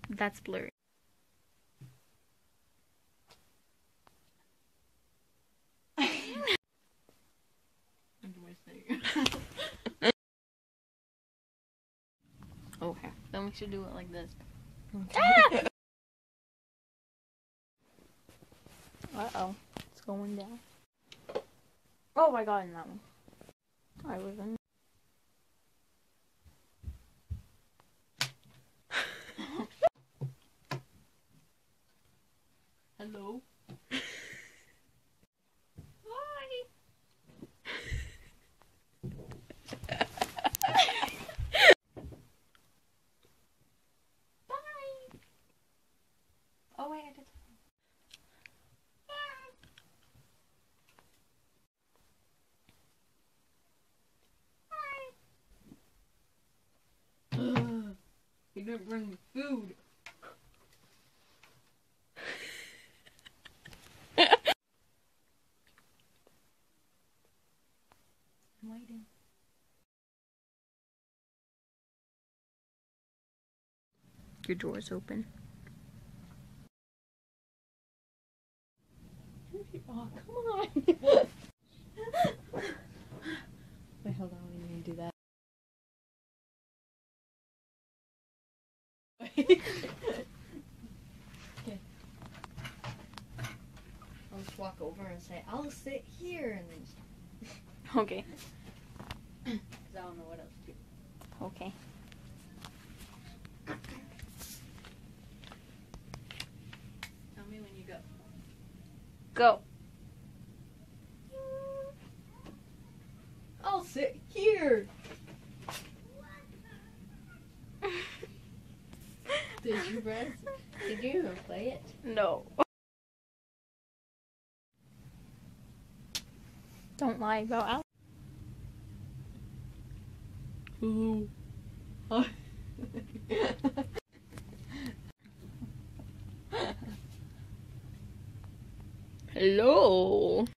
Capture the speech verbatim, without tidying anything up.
That's blurry. Okay, then we should do it like this. Ah! Uh-oh, it's going down. Oh, I got in that one. I was in. Hello? Hi! Bye! Oh wait, I did. He didn't bring the food. I'm waiting. Your door's open. Oh, come on. Wait, hold on. We need to do that. Okay. I'll just walk over and say, I'll sit here, and then just... Okay. Because I don't know what else to do. Okay. Tell me when you go. Go. I'll sit here. Did you press? Did you even play it? No. Don't lie about Al. Ooh. Hello.